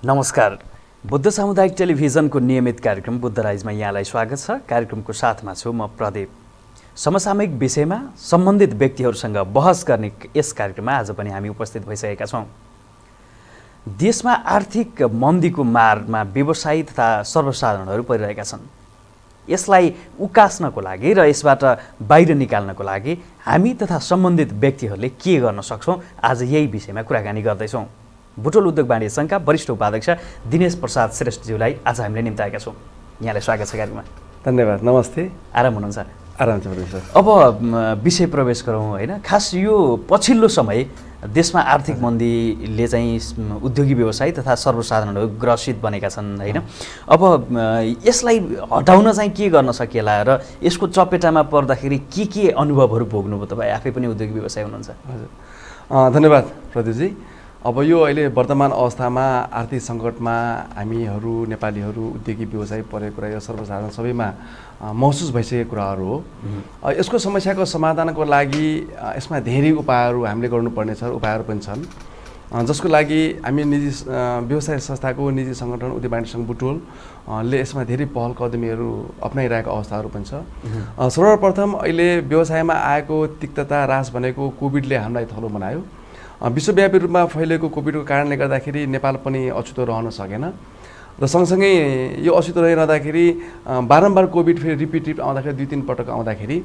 नमस्कार। बुद्ध सामुदायिक टेलिभिजनको नियमित कार्यक्रम बुद्ध राइजमा यहाँलाई स्वागत छ। कार्यक्रमको साथमा छु म प्रदीप। समसामयिक विषयमा सम्बन्धित व्यक्तिहरूसँग बहस गर्ने यस कार्यक्रममा आज पनि हामी उपस्थित भइसकेका छौँ। देशमा आर्थिक मन्दीको मारमा व्यवसायी तथा सर्वसाधारणहरू परिरहेका छन्। यसलाई उकास्नको लागि र यसबाट बाहिर निकाल्नको लागि हामी तथा सम्बन्धित व्यक्तिहरूले के गर्न सक्छौँ, आज यही विषयमा कुराकानी गर्दैछौँ। बुटवल उद्योग वाणिज्य सङ्घका वरिष्ठ उपाध्यक्ष दिनेश प्रसाद श्रेष्ठज्यूलाई आज हामीले निम्ताएका छौँ। यहाँलाई स्वागत छ कार्यक्रममा। धन्यवाद। नमस्ते। आराम हुनुहुन्छ? आराम छ सर। अब विषय प्रवेश गरौँ होइन। खास यो पछिल्लो समय देशमा आर्थिक मन्दीले चाहिँ उद्योगी व्यवसायी तथा सर्वसाधारणहरू ग्रसित बनेका छन् होइन। अब यसलाई हटाउन चाहिँ के गर्न सकिएला र यसको चपेटामा पर्दाखेरि के अनुभवहरू भोग्नुभयो? तपाईँ आफै पनि उद्योगी व्यवसायी हुनुहुन्छ। हजुर, धन्यवाद प्रदीपजी। अब यो अहिले वर्तमान अवस्थामा आर्थिक सङ्कटमा हामीहरू नेपालीहरू उद्योगी व्यवसायी परेको कुरा यो सर्वसाधारण सबैमा महसुस भइसकेको कुराहरू हो। यसको समस्याको समाधानको लागि यसमा धेरै उपायहरू हामीले गर्नुपर्ने छ, उपायहरू पनि छन्, जसको लागि हामी निजी व्यवसाय संस्थाको निजी सङ्गठन उद्योग वाणिज्य सङ्घ बुटवलले यसमा धेरै पहल कदमीहरू अप्नाइरहेको अवस्थाहरू पनि छ। सर्वप्रथम अहिले व्यवसायमा आएको तिक्तता ह्रास भनेको कोभिडले हामीलाई थलो बनायो। विश्वव्यापी रूपमा फैलिएको कोभिडको कारणले गर्दाखेरि नेपाल पनि अछुतो रहन सकेन र सँगसँगै यो अछुतो रहिरहँदाखेरि बारम्बार कोभिड फेरि रिपिट आउँदाखेरि 2-3 पटक आउँदाखेरि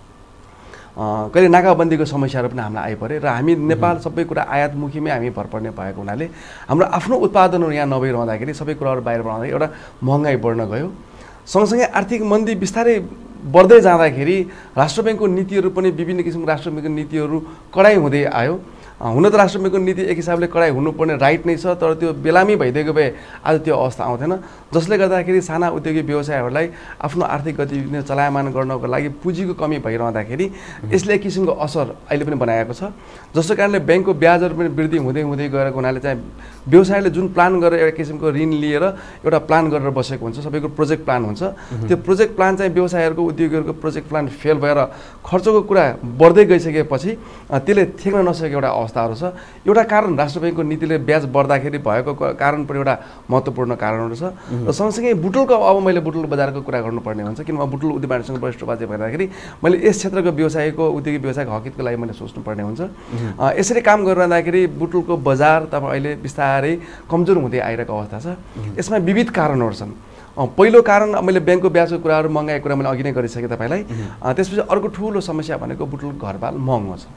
कहिले नाकाबन्दीको समस्याहरू पनि हामीलाई आइपरे र हामी नेपाल सबै कुरा आयातमुखीमै हामी भर पर्ने भएको हुनाले हाम्रो आफ्नो उत्पादनहरू यहाँ नभइरहँदाखेरि सबै कुराहरू बाहिर बनाउँदाखेरि एउटा महँगाई बढ्न गयो। सँगसँगै आर्थिक मन्दी बिस्तारै बढ्दै जाँदाखेरि राष्ट्र ब्याङ्कको नीतिहरू पनि विभिन्न किसिमको राष्ट्र ब्याङ्कको नीतिहरू कडाइ हुँदै आयो। हुन त राष्ट्र ब्याङ्कको नीति एक हिसाबले कडाइ हुनुपर्ने राइट नै छ, तर त्यो बेलामी भइदिएको भए आज त्यो अवस्था आउँथेन, जसले गर्दाखेरि साना उद्योगी व्यवसायहरूलाई आफ्नो आर्थिक गतिविधि चलायमान गर्नको लागि पुँजीको कमी भइरहँदाखेरि यसले एक किसिमको असर अहिले पनि बनाएको छ। जसको कारणले ब्याङ्कको ब्याजहरू पनि वृद्धि हुँदै हुँदै गएको हुनाले चाहिँ व्यवसायले जुन प्लान गरेर एउटा किसिमको ऋण लिएर एउटा प्लान गरेर बसेको हुन्छ, सबैको प्रोजेक्ट प्लान हुन्छ, त्यो प्रोजेक्ट प्लान चाहिँ व्यवसायहरूको उद्योगीहरूको प्रोजेक्ट प्लान फेल भएर खर्चको कुरा बढ्दै गइसकेपछि त्यसले थेक्न नसकेको एउटा अवस्थाहरू छ। एउटा कारण राष्ट्र ब्याङ्कको नीतिले ब्याज बढ्दाखेरि भएको कारण पनि एउटा महत्त्वपूर्ण कारणहरू छ। र सँगसँगै बुटवलको अब मैले बुटवल बजारको कुरा गर्नुपर्ने हुन्छ, किनभने बुटवल उद्योग वाणिज्य सङ्घ वरिष्ठ उपाध्यक्ष भइरहँदाखेरि मैले यस क्षेत्रको व्यवसायको उद्योगी व्यवसायको हकितको लागि मैले सोच्नुपर्ने हुन्छ। यसरी काम गरिरहँदाखेरि बुटवलको बजार तपाईँ अहिले बिस्तारै कमजोर हुँदै आइरहेको अवस्था छ। यसमा विविध कारणहरू छन्। पहिलो कारण मैले ब्याङ्कको ब्याजको कुराहरू महँगाइको कुरा मैले अघि नै गरिसकेँ तपाईँलाई। त्यसपछि अर्को ठुलो समस्या भनेको बुटवलको घरबाल महँगो छ।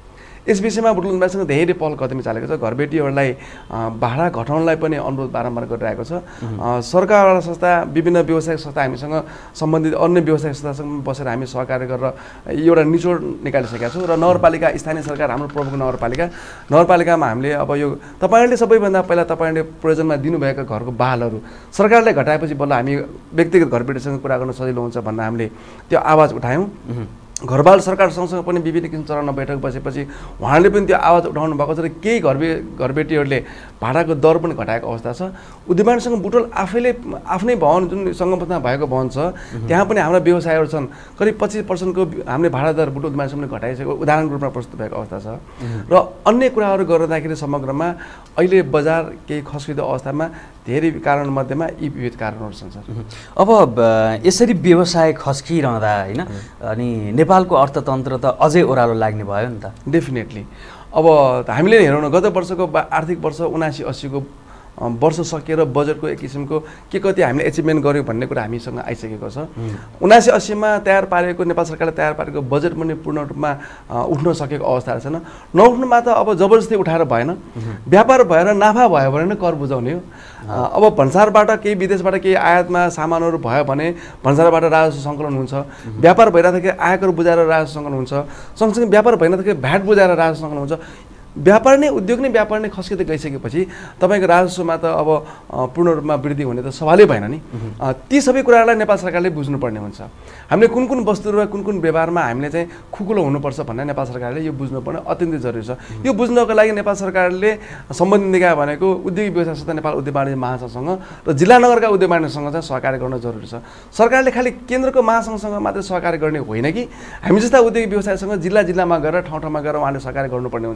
यस विषयमा बुटवल वाणिज्यसँग धेरै पहल कदमी चालेको छ। घरबेटीहरूलाई भाडा घटाउनलाई पनि अनुरोध बारम्बार गरिरहेको छ। सरकार संस्था विभिन्न व्यवसायिक संस्था हामीसँग सम्बन्धित अन्य व्यवसायिक संस्थासँग बसेर हामी सहकार्य गरेर एउटा निचोड निकालिसकेका छौँ। र नगरपालिका स्थानीय सरकार हाम्रो प्रमुख नगरपालिकामा हामीले अब यो तपाईँहरूले सबैभन्दा पहिला तपाईँहरूले प्रयोजनमा दिनुभएका घरको बहालहरू सरकारले घटाएपछि बल्ल हामी व्यक्तिगत घरबेटीसँग कुरा गर्न सजिलो हुन्छ भन्दा हामीले त्यो आवाज उठायौँ। घरबाल सरकार सँगसँगै पनि विभिन्न किसिम चरणमा बैठक बसेपछि उहाँले पनि त्यो आवाज उठाउनु भएको छ र केही घरबेटीहरूले भाडाको दर पनि घटाएको अवस्था छ। उद्योग वाणिज्य सङ्घ बुटवल आफ्नै भवन जुन सङ्गठनमा भएको भवन छ त्यहाँ पनि हाम्रा व्यवसायहरू छन्। करिब 25% हामीले भाडा दर बुटवल वाणिज्य सङ्घले घटाइसकेको उदाहरणको रूपमा प्रस्तुत भएको अवस्था छ। र अन्य कुराहरू गर्दाखेरि समग्रमा अहिले बजार केही खस्किँदो अवस्थामा धेरै कारणमध्येमा यी विविध कारणहरू छन् सर। अब यसरी व्यवसाय खस्किरहँदा होइन अनि नेपालको अर्थतन्त्र त अझै ओह्रालो लाग्ने भयो नि त। डेफिनेटली। अब हामीले हेरौँ न, गत वर्षको आर्थिक वर्ष 79-80 को वर्ष सकिएर बजेटको एक किसिमको के कति हामीले एचिभमेन्ट गर्यौँ भन्ने कुरा हामीसँग आइसकेको छ। 79-80मा तयार पारेको नेपाल सरकारले तयार पारेको बजेट पनि पूर्ण रूपमा उठ्न सकेको अवस्था छैन। नउठ्नुमा त अब जबरजस्ती उठाएर भएन। व्यापार भएर नाफा भयो भने नै कर बुझाउने हो। अब भन्सारबाट केही विदेशबाट केही आयातमा सामानहरू भयो भने भन्सारबाट राजस्व सङ्कलन हुन्छ। व्यापार भइरहँदाखेरि आयकर बुझाएर राजस्व सङ्कलन हुन्छ। सँगसँगै व्यापार भइरहँदाखेरि भ्याट बुझाएर राजस्व सङ्कलन हुन्छ। व्यापार नै उद्योग नै व्यापार नै खस्किँदै गइसकेपछि तपाईँको राजस्वमा त अब पूर्ण रूपमा वृद्धि हुने त सवालै भएन नि। ती सबै कुराहरूलाई नेपाल सरकारले बुझ्नुपर्ने हुन्छ। हामीले कुन कुन वस्तुहरू र कुन कुन व्यवहारमा हामीले चाहिँ खुकुलो हुनुपर्छ भन्ने नेपाल सरकारले यो बुझ्नुपर्ने अत्यन्तै जरुरी छ। यो बुझ्नको लागि नेपाल सरकारले सम्बन्धित निकाय भनेको उद्योगी व्यवसाय संस्था नेपाल उद्योग वाणिज्य महासङ्घसँग र जिल्ला नगरका उद्योग वाणिज्यसँग चाहिँ सहकार्य गर्न जरुरी छ। सरकारले खालि केन्द्रको महासङ्घसँग मात्रै सहकार्य गर्ने होइन कि हामी जस्ता उद्योगी व्यवसायसँग जिल्ला जिल्लामा गएर ठाउँ ठाउँमा गएर उहाँले सहकार्य गर्नुपर्ने हुन्छ।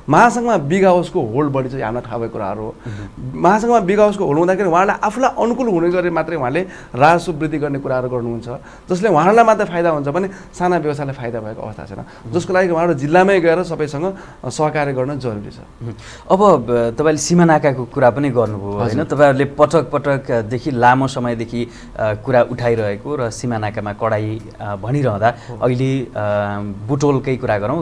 महासङ्घमा बिग हाउसको होल्ड बढी चाहिँ हामीलाई थाहा भएको कुराहरू हो। महासङ्घमा बिग हाउसको होल्ड हुँदाखेरि उहाँलाई आफूलाई अनुकूल हुने गरी मात्रै उहाँले राजस्व वृद्धि गर्ने कुराहरू गर्नुहुन्छ, जसले उहाँहरूलाई मात्रै फाइदा हुन्छ भने साना व्यवसायलाई फाइदा भएको अवस्था छैन, जसको लागि उहाँहरू जिल्लामै गएर सबैसँग सहकार्य गर्न जरुरी छ। अब तपाईँले सीमा नाकाको कुरा पनि गर्नुभयो होइन, तपाईँहरूले पटक पटकदेखि लामो समयदेखि कुरा उठाइरहेको र सीमा नाकामा कडाई भनिरहँदा अहिले बुटोलकै कुरा गरौँ,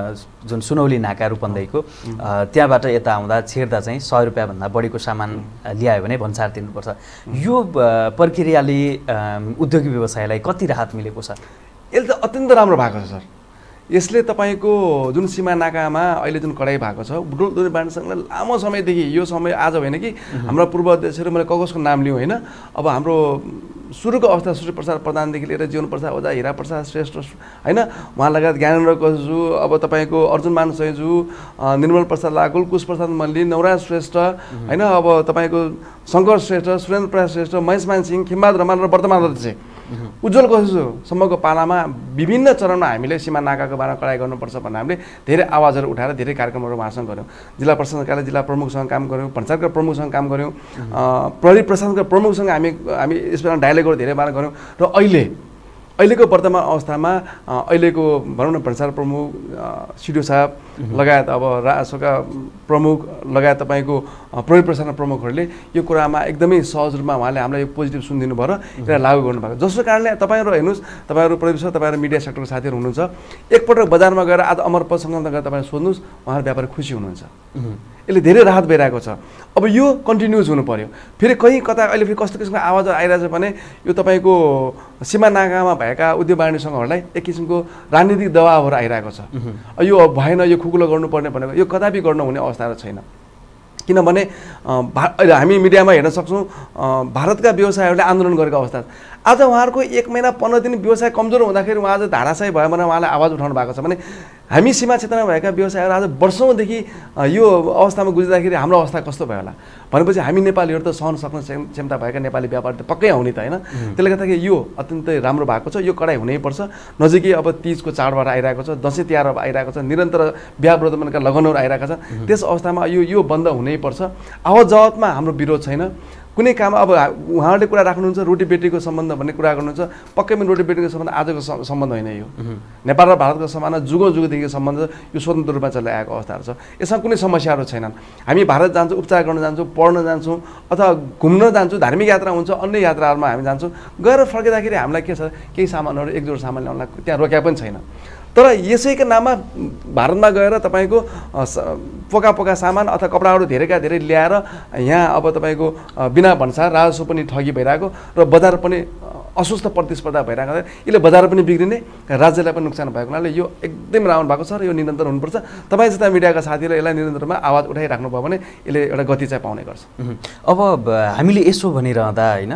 जुन सुनौली नाका रूपन्देहीको त्यहाँबाट यता आउँदा छिर्दा चाहिँ 100 रुपियाँभन्दा बढीको सामान ल्यायो भने भन्सार तिर्नुपर्छ। यो प्रक्रियाले उद्योगी व्यवसायलाई कति राहत मिलेको छ? यसले त अत्यन्त राम्रो भएको छ सर। यसले तपाईँको जुन सीमा नाकामा अहिले जुन कडाई भएको छ, बुटोल दोहोरी वाणिज्य सङ्घले लामो समयदेखि, यो समय आज होइन कि हाम्रा पूर्व अध्यक्षहरू मैले कसको नाम लिउँ होइन, अब हाम्रो सुरुको अवस्था सूर्य प्रसाद प्रधानदेखि लिएर जीवन प्रसाद ओझा, हिरा प्रसाद श्रेष्ठ होइन, उहाँ लगायत ज्ञानेन्द्र कसजू, अब तपाईँको अर्जुन मान सैजू, निर्मल प्रसाद लागुल, कुश प्रसाद मल्ली, नवराज श्रेष्ठ होइन, अब तपाईँको शङ्कर श्रेष्ठ, सुरेन्द्र प्रसाद श्रेष्ठ, महेशमान सिंह, खिमबहादुर रमाल र वर्तमान अध्यक्ष उज्जवल कसजूसम्मको पालामा विभिन्न चरणमा हामीले सीमा नाकाको बारेमा कडाई गर्नुपर्छ भनेर हामीले धेरै आवाजहरू उठाएर धेरै कार्यक्रमहरू उहाँसँग गऱ्यौँ। जिल्ला प्रशासन कार्यालय जिल्ला प्रमुखसँग काम गऱ्यौँ, पञ्चायतका प्रमुखसँग काम गऱ्यौँ, प्रहरी प्रशासनका प्रमुखसँग हामी यसमा डायलगहरू धेरै बार गऱ्यौँ र अहिलेको वर्तमान अवस्थामा अहिलेको भनौँ न प्रचार प्रमुख सिडिओ साहब लगायत अब राजस्वका प्रमुख लगायत तपाईँको प्रहरी प्रशासन प्रमुखहरूले यो कुरामा एकदमै सहज रूपमा उहाँले हामीलाई यो पोजिटिभ सुनिदिनु भयो र यसलाई लागू गर्नुभएको, जसको कारणले तपाईँहरू हेर्नुहोस्, तपाईँहरू प्रविश तपाईँहरू मिडिया सेक्टरको साथीहरू हुनुहुन्छ, एकपटक बजारमा गएर आज अमरपद सङ्गममा गएर तपाईँले सोध्नुहोस्, उहाँहरू व्यापारी खुसी हुनुहुन्छ। यसले धेरै राहत भइरहेको छ। अब यो कन्टिन्युज हुनु पर्यो। फेरि कहीँ कता अहिले फेरि कस्तो किसिमको आवाजहरू आइरहेछ भने यो तपाईँको सीमा नाकामा भएका उद्योग वाणिज्य सङ्घहरूलाई एक किसिमको राजनीतिक दबावहरू आइरहेको छ। यो भएन, यो खुकुलो गर्नुपर्ने भनेको यो कदापि गर्न हुने अवस्थाहरू छैन। किनभने हामी मिडियामा हेर्न सक्छौँ भारतका व्यवसायहरूले आन्दोलन गरेको अवस्था। आज उहाँहरूको 1 महिना 15 दिन व्यवसाय कमजोर हुँदाखेरि उहाँ आज धाराशायी भयो भने उहाँले आवाज उठाउनु भएको छ भने हामी सीमा क्षेत्रमा भएका व्यवसायहरू आज वर्षौँदेखि यो अवस्थामा गुज्रिँदाखेरि हाम्रो अवस्था कस्तो भयो होला भनेपछि हामी नेपालीहरू त सहन सक्ने क्षमता भएका नेपाली व्यापारी त पक्कै आउने त होइन। त्यसले गर्दाखेरि यो अत्यन्तै राम्रो भएको छ। यो कडाई हुनैपर्छ। नजिकै अब तीजको चाडबाड आइरहेको छ, दसैँ तिहार अब आइरहेको छ, निरन्तर बिहा व्रतका लगनहरू आइरहेका छन्। त्यस अवस्थामा यो बन्द हुनैपर्छ। आवत जावतमा हाम्रो विरोध छैन। कुनै काम अब उहाँहरूले कुरा राख्नुहुन्छ रोटी बेटीको सम्बन्ध भन्ने कुरा गर्नुहुन्छ, पक्कै पनि रोटी बेटीको सम्बन्ध आजको सम्बन्ध होइन। यो नेपाल र भारतको सम्बन्ध जुगौँदेखिको सम्बन्ध यो स्वतन्त्र रूपमा चल्दै आएको अवस्थाहरू छ। यसमा कुनै समस्याहरू छैनन्। हामी भारत जान्छौँ, उपचार गर्न जान्छौँ, पढ्न जान्छौँ अथवा घुम्न जान्छौँ, धार्मिक यात्रा हुन्छ, अन्य यात्राहरूमा हामी जान्छौँ, गएर फर्किँदाखेरि हामीलाई के छ, केही सामानहरू एक जोड सामान ल्याउनलाई त्यहाँ रोक्या पनि छैन। तर यसैको नाममा भारतमा गएर तपाईँको पोका सामान अथवा कपडाहरू धेरैका धेरै ल्याएर यहाँ अब तपाईँको बिना भन्सार राजस्व पनि ठगी भइरहेको र बजार पनि अस्वस्थ प्रतिस्पर्धा भइरहेको छ। यसले बजार पनि बिग्रिने, राज्यलाई पनि नोक्सान भएको हुनाले यो एकदम राम्रो भएको छ र यो निरन्तर हुनुपर्छ। तपाईँ जस्ता मिडियाका साथीहरूले यसलाई निरन्तरमा आवाज उठाइराख्नुभयो भने यसले एउटा गति चाहिँ पाउने गर्छ। अब हामीले यसो भनिरहँदा होइन,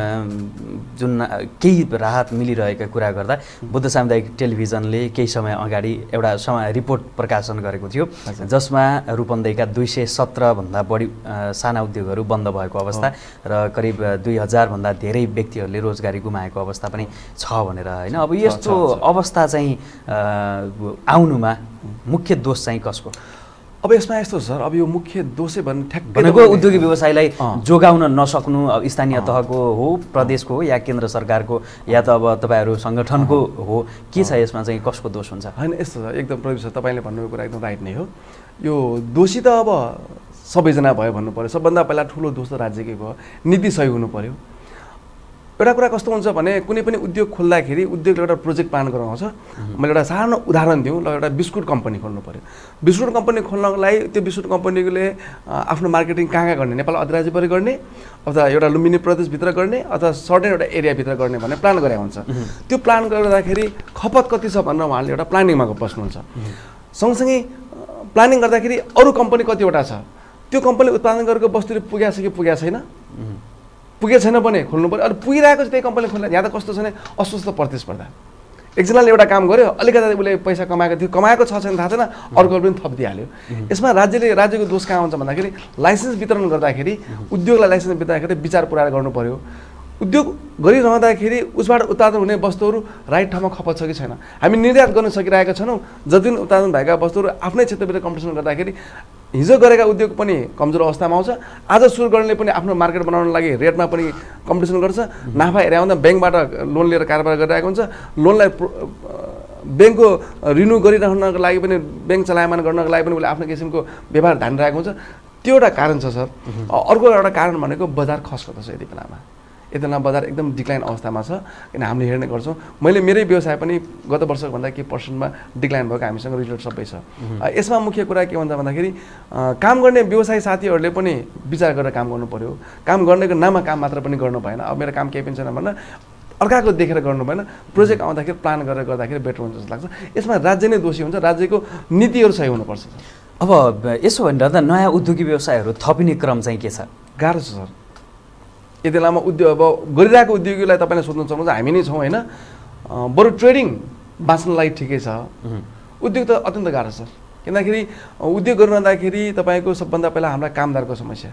जुन केही राहत मिलिरहेका कुरा गर्दा बुद्ध सामुदायिक टेलिभिजनले केही समय अगाडि एउटा रिपोर्ट प्रकाशन गरेको थियो जसमा रूपन्देहीका 217 भन्दा बढी साना उद्योगहरू बन्द भएको अवस्था र करिब 2000 भन्दा धेरै व्यक्तिहरूले रोजगारी गुमाएको अवस्था पनि छ भनेर होइन। अब यस्तो अवस्था चाहिँ आउनुमा मुख्य दोष चाहिँ कसको? अब यसमा यस्तो सर, अब यो मुख्य दोषै भन्ने ठ्याक्कै भनेको उद्योगी व्यवसायलाई जोगाउन नसक्नु स्थानीय तहको हो, प्रदेशको हो या केन्द्र सरकारको या त अब तपाईँहरू सङ्गठनको हो, के छ यसमा चाहिँ कसको दोष हुन्छ? होइन यस्तो छ, एकदम प्रविश तपाईँले भन्नुभएको कुरा एकदम राइट नै हो। यो दोषी त अब सबैजना भयो भन्नु पऱ्यो। सबभन्दा पहिला ठुलो दोष त राज्यकै भयो। नीति सही हुनु पऱ्यो। एउटा कुरा कस्तो हुन्छ भने कुनै पनि उद्योग खोल्दाखेरि उद्योगले एउटा प्रोजेक्ट प्लान गराउँछ। मैले एउटा सानो उदाहरण दिउँ, ल एउटा बिस्कुट कम्पनी खोल्नु पऱ्यो। बिस्कुट कम्पनी खोल्नको लागि त्यो बिस्कुट कम्पनीले आफ्नो मार्केटिङ कहाँ गर्ने, नेपाल अधिराज्यभरि गर्ने अथवा एउटा लुम्बिनी प्रदेशभित्र गर्ने अथवा सर्टेन एउटा एरियाभित्र गर्ने भन्ने प्लान गरे हुन्छ। त्यो प्लान गर्दाखेरि खपत कति छ भनेर उहाँले एउटा प्लानिङमा बस्नुहुन्छ। सँगसँगै प्लानिङ गर्दाखेरि अरू कम्पनी कतिवटा छ, त्यो कम्पनीले उत्पादन गरेको वस्तुले पुगेको छ कि पुगेको छैन, पुगेको छैन भने खोल्नु पऱ्यो। अरू पुगिरहेको छ त्यही कम्पनीले खोल्नु। यहाँ त कस्तो छ भने अस्वस्थ प्रतिस्पर्धा। एकजनाले एउटा काम गर्यो, अलिकति उसले पैसा कमाएको थियो, कमाएको छ छैन थाहा छैन, अर्कोले पनि थपिदिइहाल्यो। यसमा राज्यको दोष कहाँ हुन्छ भन्दाखेरि लाइसेन्स वितरण गर्दाखेरि उद्योगलाई लाइसेन्स वितरण गर्दाखेरि विचार पुऱ्याएर गर्नु पऱ्यो। उद्योग गरिरहँदाखेरि उसबाट उत्पादन हुने वस्तुहरू राइट ठाउँमा खपत छ कि छैन, हामी निर्यात गर्न सकिरहेका छैनौँ। जति पनि उत्पादन भएका वस्तुहरू आफ्नै क्षेत्रभित्र कम्पिटिसन गर्दाखेरि हिजो गरेका उद्योग पनि कमजोर अवस्थामा आउँछ। आज सुरु गर्नेले पनि आफ्नो मार्केट बनाउन लागि रेटमा पनि कम्पिटिसन गर्छ। नाफा हेरे आउँदा ब्याङ्कबाट लोन लिएर कारोबार गरिरहेको हुन्छ। लोनलाई ब्याङ्कको रिन्यू गरिराख्नको लागि पनि ब्याङ्क चलायमान गर्नको लागि पनि उसले आफ्नो किसिमको व्यवहार धानिरहेको हुन्छ। त्यो एउटा कारण छ सर। अर्को एउटा कारण भनेको बजार खस्कत छ। यति बेलामा बजार एकदम डिक्लाइन अवस्थामा छ। किन हामीले हेर्ने गर्छौँ, मैले मेरै व्यवसाय पनि गत वर्षभन्दा के पर्सेन्टमा डिक्लाइन भएको हामीसँग रिजल्ट सबै छ। यसमा मुख्य कुरा के भन्छ भन्दाखेरि काम गर्ने व्यवसाय साथीहरूले पनि विचार गरेर काम गर्नु पर्यो। काम गर्नेको नाममा काम मात्र पनि गर्नु भएन। अब मेरो काम केही पनि छैन भनेर अर्काको देखेर गर्नु भएन। प्रोजेक्ट आउँदाखेरि प्लान गरेर गर्दाखेरि बेटर हुन्छ जस्तो लाग्छ। यसमा राज्य नै दोषी हुन्छ। राज्यको नीतिहरू सही हुनुपर्छ। अब यसो भनिरहँदा नयाँ उद्योगी व्यवसायहरू थपिने क्रम चाहिँ के छ? गाह्रो छ सर। यति लामो उद्योग अब गरिरहेको उद्योगीलाई तपाईँले सोध्नु सक्नुहुन्छ, हामी नै छौँ होइन। बरु ट्रेडिङ बाँच्नलाई ठिकै छ, उद्योग त अत्यन्त गाह्रो छ। किनखेरि उद्योग गरिरहँदाखेरि तपाईँको सबभन्दा पहिला हाम्रा कामदारको समस्या।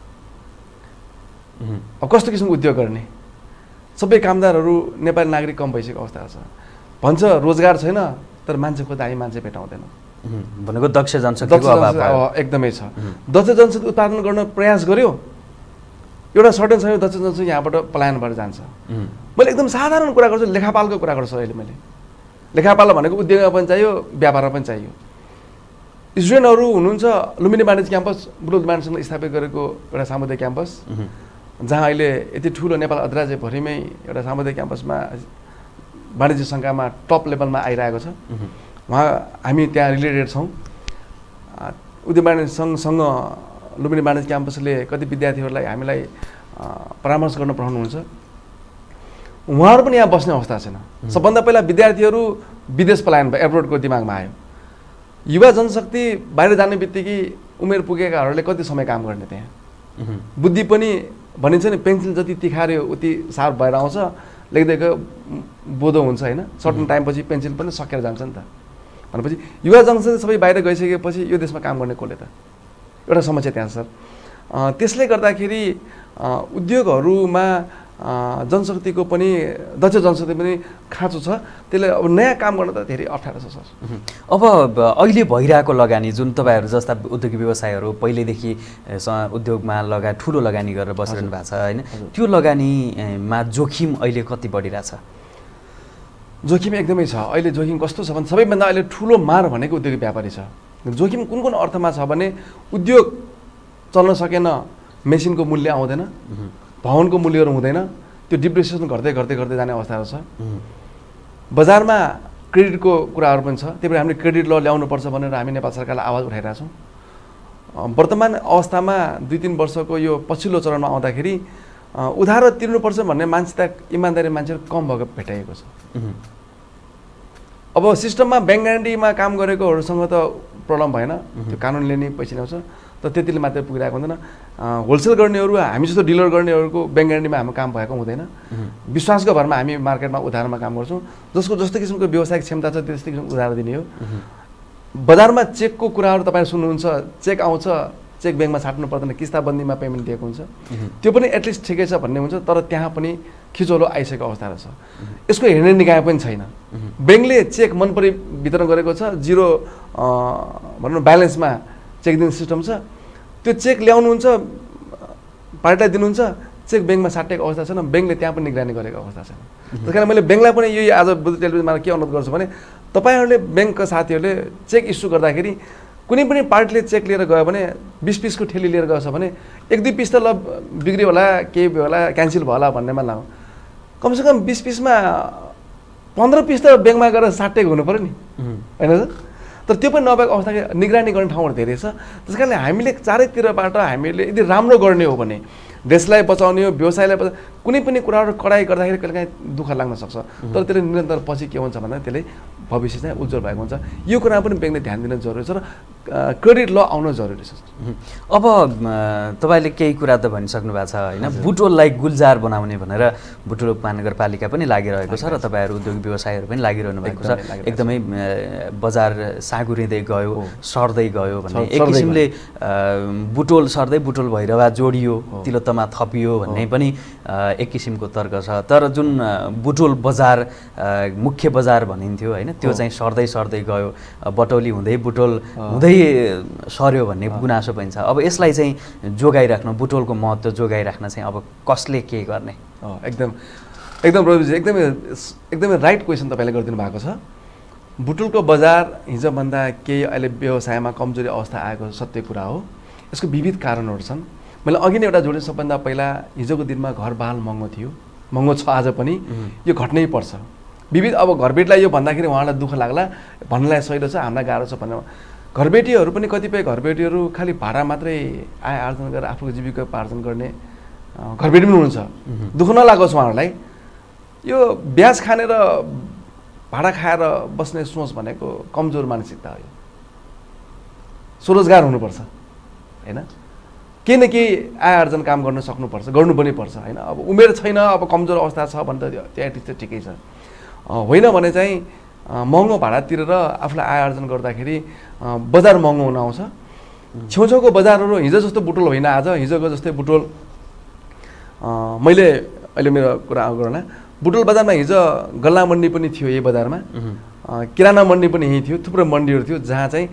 अब कस्तो किसिमको उद्योग गर्ने? सबै कामदारहरू नेपाली नागरिक कम भइसकेको अवस्था छ। भन्छ रोजगार छैन, तर मान्छे खोज्दा हामी मान्छे भेटाउँदैनौँ। भनेको दक्ष जनशक्तिको अभाव एकदमै छ। दक्ष जनशक्ति उत्पादन गर्न प्रयास गर्यो, एउटा सर्टेन समय दक्ष जनशक्ति यहाँबाट पलायन भएर जान्छ। मैले एकदम साधारण कुरा गर्छु, लेखापालको कुरा गर्छु अहिले मैले। लेखापाल भनेको उद्योगमा पनि चाहियो, व्यापारमा पनि चाहियो। स्टुडेन्टहरू हुनुहुन्छ लुम्बिनी वाणिज्य क्याम्पस, बुटवल ब्यान्डसँग स्थापित गरेको एउटा सामुदायिक क्याम्पस, जहाँ अहिले यति ठुलो नेपाल अधिराज्यभरिमै एउटा सामुदायिक क्याम्पसमा वाणिज्य सङ्घमा टप लेभलमा आइरहेको छ। उहाँ हामी त्यहाँ रिलेटेड छौँ। उद्योग वाणिज्य सङ्घसँग लुम्बिनी वाणिज्य क्याम्पसले कति विद्यार्थीहरूलाई हामीलाई परामर्श गर्न पठाउनुहुन्छ। उहाँहरू पनि यहाँ बस्ने अवस्था छैन। सबभन्दा पहिला विद्यार्थीहरू विदेश पलायन भयो, एयरपोर्टको दिमागमा आयो। युवा जनशक्ति बाहिर जाने बित्तिकै उमेर पुगेकाहरूले कति समय काम गर्ने त्यहाँ। बुद्धि पनि भनिन्छ नि, पेन्सिल जति तिखार्यो उति सार्प भएर आउँछ, लेख्दैको बोधो हुन्छ होइन। सर्टन टाइमपछि पेन्सिल पनि सकेर जान्छ नि त। भनेपछि युवा जनशक्ति सबै बाहिर गइसकेपछि यो देशमा काम गर्ने कसले त? एउटा समस्या त्यहाँ सर। त्यसले गर्दाखेरि उद्योगहरूमा जनशक्तिको पनि दक्ष जनशक्ति पनि खाँचो छ। त्यसले अब नयाँ काम गर्न त धेरै अप्ठ्यारो छ सर। अब अहिले भइरहेको लगानी, जुन तपाईँहरू जस्ता उद्योगी व्यवसायहरू पहिल्यैदेखि उद्योगमा ठुलो लगानी गरेर बसिरहनु भएको छ होइन, त्यो लगानीमा जोखिम अहिले कति बढिरहेछ? जोखिम एकदमै छ। अहिले जोखिम कस्तो छ भने सबैभन्दा अहिले ठुलो मार भनेको उद्योगी व्यापारी छ। जोखिम कुन कुन अर्थमा छ भने उद्योग चल्न सकेन, मेसिनको मूल्य आउँदैन, भवनको मूल्यहरू हुँदैन, त्यो डिप्रिसिएसन घट्दै घट्दै घट्दै जाने अवस्थाहरू छ। बजारमा क्रेडिटको कुराहरू पनि छ। त्यही भएर हामीले क्रेडिट ल ल्याउनुपर्छ भनेर हामी नेपाल सरकारलाई आवाज उठाइरहेका छौँ। वर्तमान अवस्थामा 2-3 वर्षको यो पछिल्लो चरणमा आउँदाखेरि उधारो तिर्नुपर्छ भन्ने मान्छे इमान्दारी मान्छेहरू कम भएको भेटाइएको छ। अब सिस्टममा ब्याङ्क ग्यारेन्टीमा काम गरेकोहरूसँग त प्रब्लम भएन, त्यो कानुनले नै पैसा ल्याउँछ, तर त्यतिले मात्रै पुगिरहेको हुँदैन। होलसेल गर्नेहरू, हामी जस्तो डिलर गर्नेहरूको ब्याङ्क ग्यारेन्टीमा हाम्रो काम भएको हुँदैन। विश्वासको भरमा हामी मार्केटमा उधारमा काम गर्छौँ। जसको जस्तो किसिमको व्यावसायिक क्षमता छ त्यस्तै किसिमको उधार दिने हो। बजारमा चेकको कुराहरू तपाईँ सुन्नुहुन्छ, चेक आउँछ, चेक ब्याङ्कमा छाट्नु पर्दैन, किस्ताबन्दीमा पेमेन्ट दिएको हुन्छ, त्यो पनि एटलिस्ट ठिकै छ भन्ने हुन्छ। तर त्यहाँ पनि खिचोलो आइसकेको अवस्था छ। यसको हेर्ने निकाय पनि छैन। ब्याङ्कले चेक मन परि वितरण गरेको छ, जिरो भनौँ न ब्यालेन्समा चेक दिने सिस्टम छ। त्यो चेक ल्याउनुहुन्छ, पार्टीलाई दिनुहुन्छ, चेक ब्याङ्कमा साटेको अवस्था छैन, ब्याङ्कले त्यहाँ पनि निगरानी गरेको अवस्था छैन। त्यस कारण मैले ब्याङ्कलाई पनि यही आज बुद्ध टेलिभिजनमा के अनुरोध गर्छु भने तपाईँहरूले ब्याङ्कका साथीहरूले चेक इस्यु गर्दाखेरि कुनै पनि पार्टीले चेक लिएर गयो भने 20 पिसको ठेली लिएर गएछ भने 1-2 पिस त ल बिग्रियो होला, केही भयो होला, क्यान्सल भयो होला भन्नेमा लाउँ। कमसेकम 20 पिसमा 15 पिस त ब्याङ्कमा गएर साटेको हुनु पऱ्यो नि होइन सर। तर त्यो पनि नभएको अवस्था निगरानी गर्ने ठाउँहरू धेरै छ। त्यस कारणले हामीले चारैतिरबाट हामीले यदि राम्रो गर्ने हो भने देशलाई बचाउने हो, व्यवसायलाई कुनै पनि कुराहरू कडाइ गर्दाखेरि कहिलेकाहीँ दुःख लाग्न सक्छ। तर त्यसले निरन्तर पछि के हुन्छ भन्दा त्यसले भविष्य चाहिँ उज्जवल भएको हुन्छ। यो कुरा पनि ब्याङ्कले ध्यान दिन जरुरी छ र क्रेडिट ल आउन जरुरी छ। अब तपाईँले केही कुरा त भनिसक्नु भएको छ होइन, बुटवललाई गुलजार बनाउने भनेर बुटवल उपमहानगरपालिका पनि लागिरहेको छ र तपाईँहरू उद्योग व्यवसायहरू पनि लागिरहनु भएको छ। एकदमै बजार साँगुरिँदै गयो, सर्दै गयो भन्ने एक किसिमले बुटवल सर्दै बुटवल भैरवा जोडियो, तिलोत्तमा थपियो भन्ने पनि एक किसिमको तर्क छ। तर जुन बुटवल बजार मुख्य बजार भनिन्थ्यो होइन, त्यो चाहिँ सर्दै सर्दै गयो, बटौली हुँदै बुटवल हुँदै सर्यो भन्ने गुनासो पनि छ। अब यसलाई चाहिँ जोगाइराख्न, बुटवलको महत्त्व जोगाइराख्न चाहिँ अब कसले के गर्ने? एकदम प्रभुजी, एकदमै राइट क्वेसन तपाईँले गरिदिनु भएको छ। बुटवलको बजार हिजोभन्दा केही अहिले व्यवसायमा कमजोरी अवस्था आएको सत्य कुरा हो। यसको विविध कारणहरू छन्। मैले अघि नै एउटा जोडेँ, सबभन्दा पहिला हिजोको दिनमा घर बहाल महँगो थियो, महँगो छ आज पनि, यो घट्नै पर्छ। विविध अब घरबेटीलाई यो भन्दाखेरि उहाँलाई दुःख लाग्ला, भन्नलाई सहिलो छ, हामीलाई गाह्रो छ भनेर। घरबेटीहरू पनि कतिपय घरबेटीहरू खालि भाडा मात्रै आय आर्जन गरेर आफ्नो जीविकोपार्जन गर्ने घरबेटी पनि हुनुहुन्छ। दुःख नलागोस् उहाँहरूलाई। यो ब्याज खानेर भाडा खाएर बस्ने सोच भनेको कमजोर मानसिकता हो। स्वरोजगार हुनुपर्छ होइन, केही न केही आय आर्जन काम गर्न सक्नुपर्छ, गर्नु पनि पर्छ होइन। अब उमेर छैन, अब कमजोर अवस्था छ भने त त्यो एटलिस्ट चाहिँ ठिकै छ, होइन भने चाहिँ महँगो भाडा तिरेर आफूलाई आय आर्जन गर्दाखेरि बजार महँगो हुन आउँछ। छेउछाउको बजारहरू हिजो जस्तो बुटवल होइन आज, हिजोको जस्तै बुटवल मैले अहिले मेरो कुरा गरौँ, बुटवल बजारमा हिजो गल्ला मन्डी पनि थियो, यही बजारमा किराना मन्डी पनि यहीँ थियो, थुप्रो मन्डीहरू थियो जहाँ चाहिँ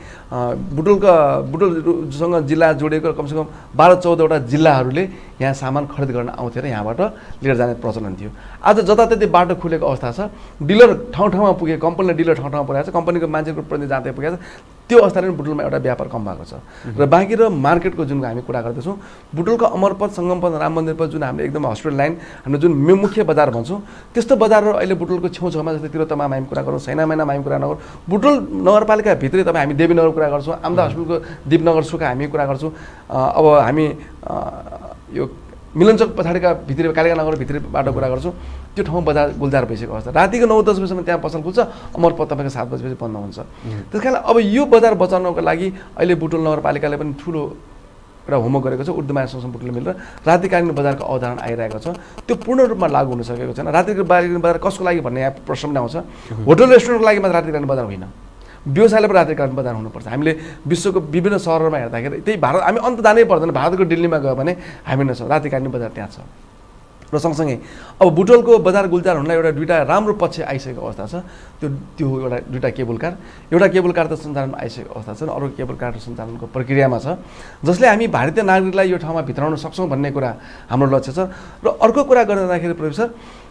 बुटवलसँग जिल्ला जोडिएको कमसेकम 12-14वटा जिल्लाहरूले यहाँ सामान खरिद गर्न आउँथे र यहाँबाट लिएर जाने प्रचलन थियो। आज जताततै बाटो खुलेको अवस्था छ, डिलर ठाउँ ठाउँमा पुगे, कम्पनीले डिलर ठाउँ ठाउँमा पुगेको छ, कम्पनीको मान्छेको प्रतिनिधि जाँदै पुगेको छ। त्यो अवस्थाले बुटवलमा एउटा व्यापार कम भएको छ। र बाँकी र मार्केटको जुन हामी कुरा गर्दैछौँ, बुटवलको अमरपथ, सङ्गमपथ, राम मन्दिरपथ जुन हामीले एकदम हस्पिटल लाइन, हामीले जुन मुख्य बजार भन्छौँ, त्यस्तो बजारहरू अहिले बुटवलको छेउछाउमा, जस्तै तिरोतमामा हामी कुरा गरौँ, सैनामैना हामी कुरा नगरौँ, बुटवल नगरपालिकाभित्रै तपाईँ हामी देवीनगर कुरा गर्छौँ, आमदा हस्पिटलको दिपनगर सुका हामी कुरा गर्छौँ, अब हामी यो मिलनचोक पछाडिका भित्री कालिका नगर भित्री बाटो कुरा गर्छौँ, त्यो ठाउँ बजार गुलजार भइसकेको अवस्था। रातिको 9-10 बजीसम्म त्यहाँ पसल खुल्छ, अमरपथ तपाईँको 7 बजीपछि बन्द हुन्छ। त्यस कारण अब यो बजार बचाउनको लागि अहिले बुटवल नगरपालिकाले पनि ठुलो एउटा होमवर्क गरेको छ। उर्दुमा सँगसँगै बुटवलले मिलेर रातिकालीन बजारको अवधारणा आइरहेको छ, त्यो पूर्ण रूपमा लागू हुन सकेको छैन। रातिकालीन बजार कसको लागि भन्ने यहाँ प्रश्न पनि आउँछ। होटल रेस्टुरेन्टको लागि मात्र रातिकालीन बजार होइन, व्यवसायले पनि रातिकालीन बजार हुनुपर्छ। हामीले विश्वको विभिन्न सहरहरूमा हेर्दाखेरि त्यही भारत, हामी अन्त जानै पर्दैन, भारतको दिल्लीमा गयो भने हामी नै छ रातिकालीन बजार त्यहाँ छ। र सँगसँगै अब बुटवलको बजार गुलजार हुनलाई एउटा दुईवटा राम्रो पक्ष आइसकेको अवस्था छ। त्यो एउटा दुईवटा केबल कार, एउटा केबल कार त सञ्चालनमा आइसकेको अवस्था छ, अरू केबल कार सञ्चालनको प्रक्रियामा छ, जसले हामी भारतीय नागरिकलाई यो ठाउँमा भित्राउन सक्छौँ भन्ने कुरा हाम्रो लक्ष्य छ। र अर्को कुरा गर्दाखेरि प्रोफेसर,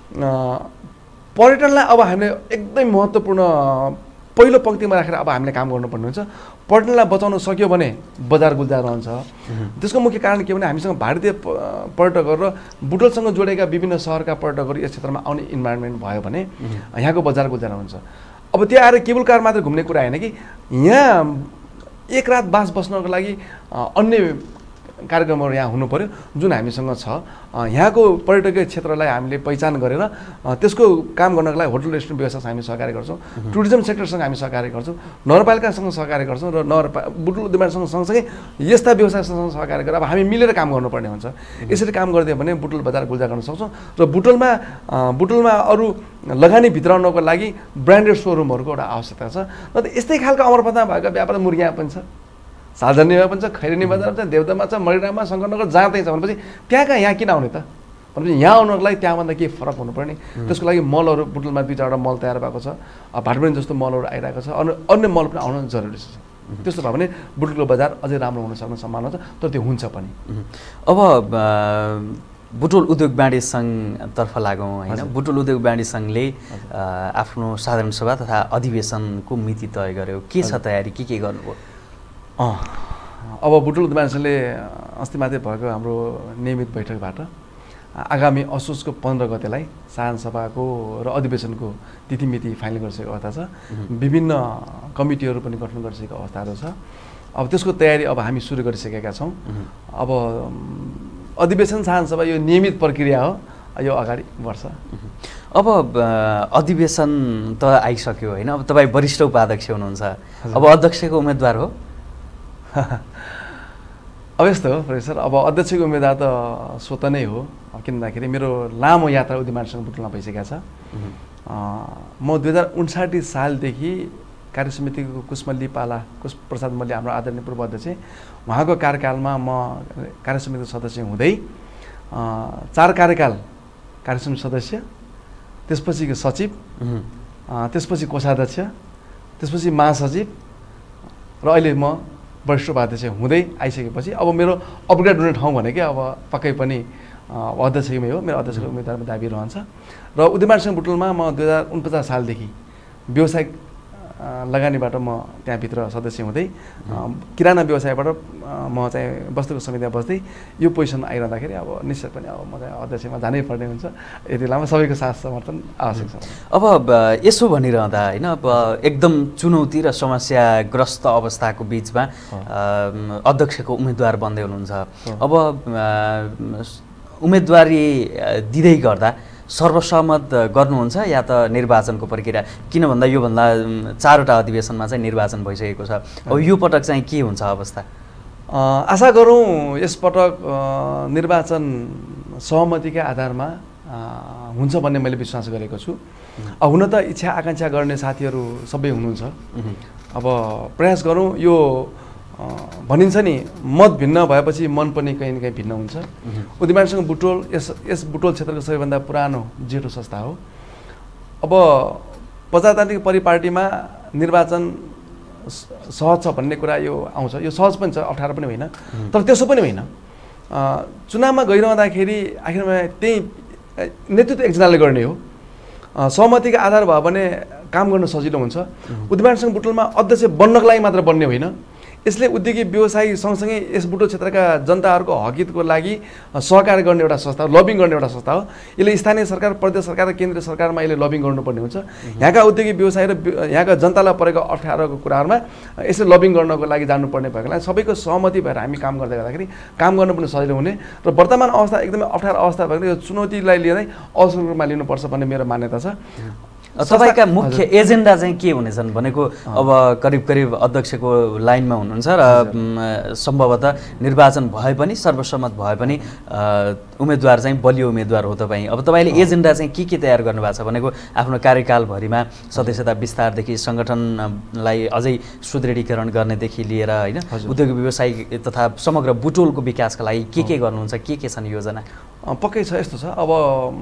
पर्यटनलाई अब हामीले एकदमै महत्त्वपूर्ण पहिलो पङ्क्तिमा राखेर अब हामीले काम गर्नुपर्ने हुन्छ। पर्यटनलाई बचाउन सक्यो भने बजार गुलजार रहन्छ। त्यसको मुख्य कारण के भने हामीसँग भारतीय पर्यटकहरू र बुटवलसँग जोडेका विभिन्न सहरका पर्यटकहरू यस क्षेत्रमा आउने इन्भाइरोमेन्ट भयो भने यहाँको बजार गुलजार हुन्छ। अब त्यो आएर केबल कार मात्र घुम्ने कुरा होइन कि यहाँ एक रात बास बस्नको लागि अन्य कार्यक्रमहरू यहाँ हुनु पर्यो जुन हामीसँग छ। यहाँको पर्यटकीय क्षेत्रलाई हामीले पहिचान गरेर त्यसको काम गर्नको लागि होटल रेस्टुरेन्ट व्यवसायसँग हामी सहकार्य गर्छौँ, टुरिज्म सेक्टरसँग हामी सहकार्य गर्छौँ, नगरपालिकासँग सहकार्य गर्छौँ र बुटवल उद्यमसँग सँगसँगै यस्ता व्यवसायसँग सहकार्य गरेर अब हामी मिलेर काम गर्नुपर्ने हुन्छ। यसरी काम गरिदियो भने बुटवल बजार गुलजार गर्न सक्छौँ र बुटवलमा अरू लगानी भित्राउनको लागि ब्रान्डेड सोरुमहरूको एउटा आवश्यकता छ। र यस्तै खालको अमरपथमा भएका व्यापार मुर्गिया पनि छ, सालजनीमा पनि छ, खैरेनी बजारमा छ, देवतामा छ, मरिराममा, शङ्करनगर जहाँ त्यहीँ छ भनेपछि त्यहाँ कहाँ यहाँ किन आउने त भनेपछि यहाँ आउनको लागि त्यहाँभन्दा केही फरक हुनुपर्ने। त्यसको लागि मलहरू बुटवलमा 2-4वटा मल तयार भएको छ, भाटबेन जस्तो मलहरू आइरहेको छ, अन्य मल पनि आउन जरुरी छ। त्यस्तो भयो भने बुटवलको बजार अझै राम्रो हुन सक्ने सम्भावना छ, तर त्यो हुन्छ पनि। अब बुटवल उद्योग वाणिज्य सङ्घतर्फ लागौँ होइन। बुटवल उद्योग वाणिज्य सङ्घले आफ्नो साधारण सभा तथा अधिवेशनको मिति तय गर्यो, के छ तयारी, के गर्नुभयो? अब बुटवल उद्योग वाणिज्य सङ्घले अस्ति मात्रै भएको हाम्रो नियमित बैठकबाट आगामी असोजको 15 गतेलाई साधारण सभाको र अधिवेशनको तिथिमिति फाइनल गरिसकेको अवस्था छ। विभिन्न कमिटीहरू पनि गठन गरिसकेको अवस्थाहरू छ। अब त्यसको तयारी अब हामी सुरु गरिसकेका छौँ। अब अधिवेशन साधारण सभा यो नियमित प्रक्रिया हो, यो अगाडि बढ्छ। अब अधिवेशन त आइसक्यो होइन, अब तपाईँ वरिष्ठ उपाध्यक्ष हुनुहुन्छ, अब अध्यक्षको उम्मेदवार हो? अब यस्तो हो प्रोफेसर, अब अध्यक्षको उम्मेदवार त स्वत नै हो, किन भन्दाखेरि मेरो लामो यात्रा उद्यमसँग बुटवलमा भइसकेको छ। म 2059 सालदेखि कार्यसमितिको कुशप्रसाद मल्ली हाम्रो आदरणीय पूर्व अध्यक्ष, उहाँको कार्यकालमा म कार्यसमितिको सदस्य हुँदै 4 कार्यकाल कार्यसमिति सदस्य, त्यसपछि सचिव, त्यसपछि कोषाध्यक्ष, त्यसपछि महासचिव र अहिले म वरिष्ठ उपाध्यक्ष हुँदै आइसकेपछि अब मेरो अपग्रेड हुने ठाउँ भनेकै अब पक्कै पनि अध्यक्षमै हो। मेरो अध्यक्षको उम्मेदवारमा दाबी रहन्छ र उद्यमवाणी संघ बुटवलमा म 2049 सालदेखि व्यावसायिक लगानीबाट म त्यहाँभित्र सदस्य हुँदै किराना व्यवसायबाट म चाहिँ वस्तुको समितिमा बस्दै यो पोजिसनमा आइरहँदाखेरि अब निश्चय पनि अब म चाहिँ अध्यक्षमा जानै पर्ने हुन्छ। यति लामो सबैको साथ समर्थन आवश्यक छ। अब यसो भनिरहँदा होइन, अब एकदम चुनौती र समस्याग्रस्त अवस्थाको बिचमा अध्यक्षको उम्मेदवार बन्दै हुनुहुन्छ। अब उम्मेदवारी दिँदै गर्दा सर्वसम्मत गर्नुहुन्छ या त निर्वाचनको प्रक्रिया? किन भन्दा योभन्दा 4वटा अधिवेशनमा चाहिँ निर्वाचन भइसकेको छ। अब यो पटक चाहिँ के हुन्छ अवस्था? आशा गरौँ यसपटक निर्वाचन सहमतिका आधारमा हुन्छ भन्ने मैले विश्वास गरेको छु। हुन त इच्छा आकाङ्क्षा गर्ने साथीहरू सबै हुनुहुन्छ। अब प्रयास गरौँ। यो भनिन्छ नि मत भिन्न भएपछि मन पनि कहीँ न कहीँ भिन्न हुन्छ। उद्यमवाणी संघ बुटवल यस बुटवल क्षेत्रको सबैभन्दा पुरानो जेठो संस्था हो। अब प्रजातान्त्रिक परिपाटीमा निर्वाचन सहज छ भन्ने कुरा यो आउँछ। यो सहज पनि छ, अप्ठ्यारो पनि होइन, तर त्यसो पनि होइन। चुनावमा गइरहँदाखेरि आखिरमा त्यही नेतृत्व एकजनाले गर्ने हो। सहमतिको आधार भयो भने काम गर्न सजिलो हुन्छ। उद्यमवाणी संघ बुटवलमा अध्यक्ष बन्नको लागि मात्र बन्ने होइन। यसले उद्योगी व्यवसायी सँगसँगै यस बुटवल क्षेत्रका जनताहरूको हकहितको लागि सहकार्य गर्ने एउटा संस्था हो, लबिङ गर्ने एउटा संस्था हो। यसले स्थानीय सरकार, प्रदेश सरकार र केन्द्रीय सरकारमा यसले लबिङ गर्नुपर्ने हुन्छ। यहाँका उद्योगी व्यवसायी र यहाँका जनतालाई परेको अप्ठ्यारोको कुराहरूमा यसले लबिङ गर्नको लागि जानुपर्ने भएको कारण सबैको सहमति भएर हामी काम गर्दै गर्दाखेरि काम गर्न पनि सजिलो हुने र वर्तमान अवस्था एकदमै अप्ठ्यारो अवस्था भएको यो चुनौतीलाई लिँदै अवसर रूपमा लिनुपर्छ भन्ने मेरो मान्यता छ। तपाईका मुख्य एजेन्डा चाहिँ के हुनेछन् भनेको? अब करिब करिब अध्यक्षको लाइनमा हुनुहुन्छ र सम्भवतः निर्वाचन भए पनि सर्वसम्मत भए पनि उम्मेदवार चाहिँ बलियो उम्मेदवार हो तपाईँ। अब तपाईँले एजेन्डा चाहिँ के तयार गर्नुभएको छ भनेको? आफ्नो कार्यकालभरिमा सदस्यता विस्तारदेखि सङ्गठनलाई अझै सुदृढीकरण गर्नेदेखि लिएर होइन उद्योग व्यवसाय तथा समग्र बुटवलको विकासका लागि के गर्नुहुन्छ? के छन् योजना? पक्कै छ, यस्तो छ। अब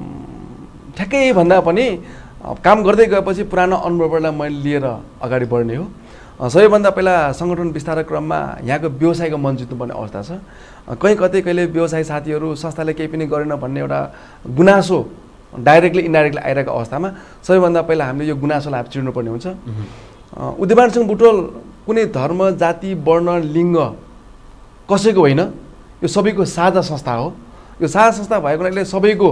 ठ्याक्कै भन्दा पनि काम गर्दै गएपछि पुरानो अनुभवलाई मैले लिएर अगाडि बढ्ने हो। सबैभन्दा पहिला सङ्गठन विस्तारको क्रममा यहाँको व्यवसायको मन जित्नुपर्ने अवस्था छ। कहीँ कहिले व्यवसायी साथीहरू संस्थाले केही पनि गरेन भन्ने एउटा गुनासो डाइरेक्टली इन्डाइरेक्टली आइरहेको अवस्थामा सबैभन्दा पहिला हामीले यो गुनासोलाई चिर्नुपर्ने हुन्छ। उद्यमवाणी संघ बुटवल कुनै धर्म, जाति, वर्ण, लिङ्ग कसैको होइन, यो सबैको साझा संस्था हो। यो साझा संस्था भएको हुनाले सबैको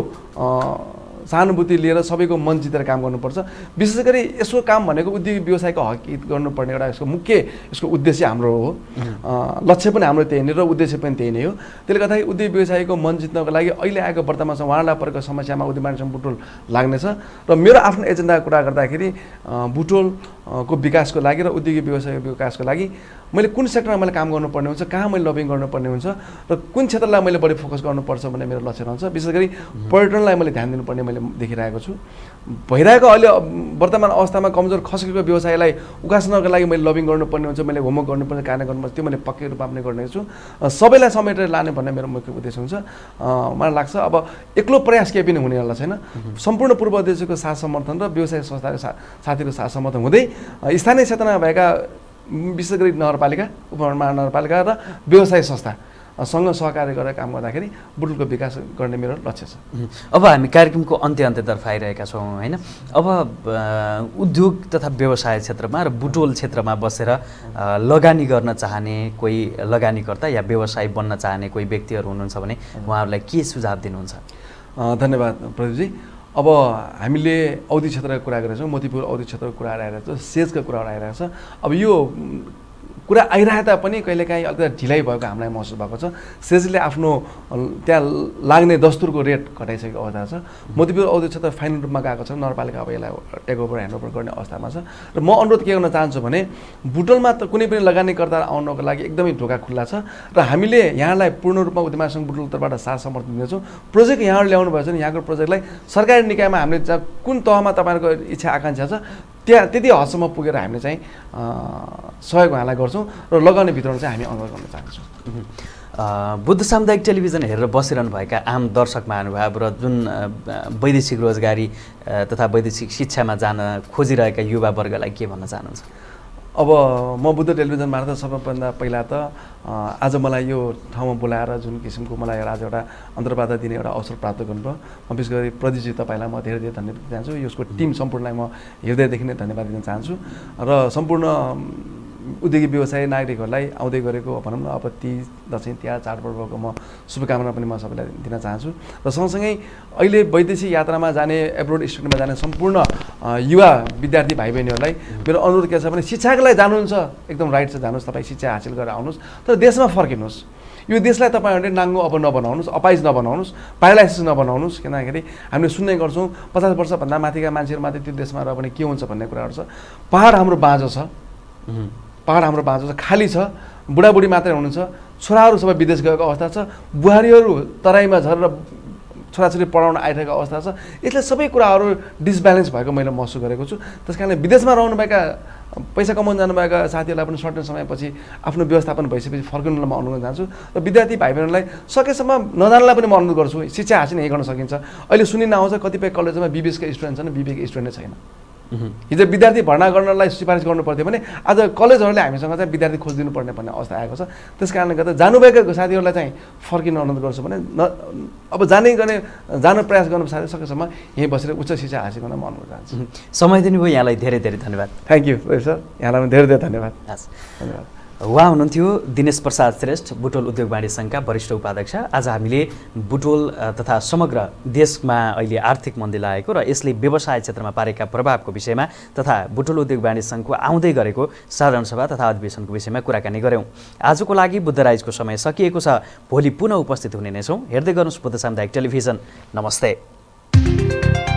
सहानुभूति लिएर सबैको मन जितेर काम गर्नुपर्छ। विशेष गरी यसको काम भनेको उद्योग व्यवसायको हकहित गर्नुपर्ने एउटा यसको मुख्य यसको उद्देश्य हाम्रो हो। लक्ष्य पनि हाम्रो त्यही नै र उद्देश्य पनि त्यही नै हो। त्यसले गर्दाखेरि उद्योग व्यवसायको मन जित्नको लागि अहिले आएको वर्तमान उहाँलाई परेको समस्यामा उद्यमवाणी संघ बुटवल लाग्नेछ। र मेरो आफ्नो एजेन्डा कुरा गर्दाखेरि बुटवलको विकासको लागि र उद्योगिक व्यवसायको विकासको लागि मैले कुन सेक्टरमा मैले काम गर्नुपर्ने हुन्छ, कहाँ मैले लबिङ गर्नुपर्ने हुन्छ र कुन क्षेत्रलाई मैले बढी फोकस गर्नुपर्छ भन्ने मेरो लक्ष्य रहन्छ। विशेष गरी पर्यटनलाई मैले ध्यान दिनुपर्ने मैले देखिरहेको छु। भइरहेको अहिले वर्तमान अवस्थामा कमजोर खसेको व्यवसायलाई उकास्नको लागि मैले लबिङ गर्नुपर्ने हुन्छ, मैले होमवर्क गर्नुपर्ने कार्य गर्नुपर्छ, त्यो मैले पक्कै रूपमा पनि गर्नेछु। सबैलाई समेटेर लाने भन्ने मेरो मुख्य उद्देश्य हुन्छ। मलाई लाग्छ अब एक्लो प्रयास केही पनि हुनेवाला छैन। सम्पूर्ण पूर्व उद्देश्यको साथ समर्थन र व्यवसाय संस्थाको साथीको साथ समर्थन हुँदै स्थानीय क्षेत्रमा भएका विशेष गरी नगरपालिका, उपमहानगरपालिका र व्यवसाय संस्थासँग सहकार्य गरेर काम गर्दाखेरि बुटवलको विकास गर्ने मेरो लक्ष्य छ। अब हामी कार्यक्रमको अन्त्यतर्फ आइरहेका छौँ होइन। अब उद्योग तथा व्यवसाय क्षेत्रमा र बुटवल क्षेत्रमा बसेर लगानी गर्न चाहने कोही लगानीकर्ता या व्यवसायी बन्न चाहने कोही व्यक्तिहरू हुनुहुन्छ भने उहाँहरूलाई के सुझाव दिनुहुन्छ? धन्यवाद प्रदीपजी। अब हामीले औद्योगिक क्षेत्रको कुरा गरेका छौँ, मोतीपुर औद्योगिक क्षेत्रको कुरा आइरहेको छ, सेजको कुराहरू आइरहेको छ। अब यो कुरा आइरहे तापनि कहिलेकाहीँ अलिकति ढिलाइ भएको हामीलाई महसुस भएको छ। सेजले आफ्नो त्यहाँ लाग्ने दस्तुरको रेट घटाइसकेको अवस्था छ। मोतीपुर औद्योगिक क्षेत्र फाइनल रूपमा गएको छ। नगरपालिका अब यसलाई टेक ओभर ह्यान्डओभर गर्ने अवस्थामा छ। र म अनुरोध के गर्न चाहन्छु भने बुटवलमा त कुनै पनि लगानीकर्ता आउनको लागि एकदमै ढोका खुल्ला छ र हामीले यहाँलाई पूर्ण रूपमा उद्यमवाणी संघ बुटवल तर्फबाट साथ समर्थन दिनेछौँ। प्रोजेक्ट यहाँहरू ल्याउनु भएको छ भने यहाँको प्रोजेक्टलाई सरकारी निकायमा हामीले कुन तहमा तपाईँहरूको इच्छा आकाङ्क्षा छ त्यहाँ त्यति हदसम्म पुगेर हामीले चाहिँ सहयोग उहाँलाई गर्छौँ र लगाउने भित्रमा चाहिँ हामी अनुरोध गर्न चाहन्छौँ। बुद्ध सामुदायिक टेलिभिजन हेरेर बसिरहनुभएका आम दर्शक महानुभाव र जुन वैदेशिक रोजगारी तथा वैदेशिक शिक्षामा जान खोजिरहेका युवा वर्गलाई के भन्न चाहनुहुन्छ? अब म बुद्ध टेलिभिजन मार्फत सबैभन्दा पहिला त आज मलाई यो ठाउँमा बोलाएर जुन किसिमको मलाई आज एउटा अन्तर्वार्ता दिने एउटा अवसर प्राप्त गर्नुभयो, म विशेष गरी प्रदीपजी तपाईँलाई म धेरै धेरै धन्यवाद दिन चाहन्छु। यसको टिम सम्पूर्णलाई म हृदयदेखि नै धन्यवाद दिन चाहन्छु र सम्पूर्ण उद्योगी व्यवसायी नागरिकहरूलाई आउँदै गरेको भनौँ न अब तीज, दसैँ, तिहार, चाडपर्वको म शुभकामना पनि म सबैलाई दिन चाहन्छु। र सँगसँगै अहिले वैदेशिक यात्रामा जाने, एब्रोड स्टुडेन्टमा जाने सम्पूर्ण युवा विद्यार्थी भाइ बहिनीहरूलाई मेरो अनुरोध के छ भने शिक्षाको लागि जानुहुन्छ, एकदम राइट छ, जानुहोस्, तपाईँ शिक्षा हासिल गरेर आउनुहोस्, तर देशमा फर्किनुहोस्। यो देशलाई तपाईँहरूले नाङ्गो अब नबनाउनुहोस्, अपाइज नबनाउनुहोस्, प्यारालाइसिस नबनाउनुहोस्। किनखेरि हामीले सुन्ने गर्छौँ 50 वर्षभन्दा माथिका मान्छेहरू मात्रै त्यो देशमा रह्यो भने के हुन्छ भन्ने कुराहरू छ। पहाड हाम्रो बाँझो छ, पहाड हाम्रो बाँझो छ, खाली छ, बुढाबुढी मात्रै हुनुहुन्छ, छोराहरू सबै विदेश गएको अवस्था छ, बुहारीहरू तराईमा झरेर छोराछोरी पढाउन आइरहेको अवस्था छ। यसले सबै कुराहरू डिसब्यालेन्स भएको मैले महसुस गरेको छु। त्यस कारणले विदेशमा रहनुभएका पैसा कमाउन जानुभएका साथीहरूलाई पनि सर्टेन समयपछि आफ्नो व्यवस्थापन भइसकेपछि फर्किनुलाई म अनुरोध चाहन्छु र विद्यार्थी भाइ बहिनीलाई सकेसम्म नजानलाई पनि म अनुरोध गर्छु। शिक्षा हासिल यहीँ गर्न सकिन्छ। अहिले सुनिन आउँछ कतिपय कलेजमा बिबिएसका स्टुडेन्ट छन्, बिबिएका स्टुडेन्टै छैन। हिजो विद्यार्थी भर्ना गर्नलाई सिफारिस गर्नु पर्थ्यो भने आज कलेजहरूले हामीसँग चाहिँ विद्यार्थी खोजिदिनु पर्ने भन्ने अवस्था आएको छ। त्यस कारणले गर्दा जानुभएका साथीहरूलाई चाहिँ फर्किन अनुरोध गर्छु भने अब जान प्रयास गर्नु साथै सकेसम्म यहीँ बसेर उच्च शिक्षा हासिल गर्न म अनुरोध चाहन्छु। समय दिनुभयो, यहाँलाई धेरै धेरै धन्यवाद। थ्याङ्क यू सर, यहाँलाई पनि धेरै धेरै धन्यवाद। धन्यवाद। उहाँ हुनुहुन्थ्यो दिनेश प्रसाद श्रेष्ठ, बुटवल उद्योग वाणिज्य सङ्घका वरिष्ठ उपाध्यक्ष। आज हामीले बुटवल तथा समग्र देशमा अहिले आर्थिक मन्दी लागेको र यसले व्यवसाय क्षेत्रमा पारेका प्रभावको विषयमा तथा बुटवल उद्योग वाणिज्य सङ्घको आउँदै गरेको साधारण सभा तथा अधिवेशनको विषयमा कुराकानी गऱ्यौँ। आजको लागि बुद्ध राइजको समय सकिएको छ। भोलि पुनः उपस्थित हुने नै छौँ। हेर्दै गर्नुहोस् बुद्ध सामुदायिक टेलिभिजन। नमस्ते।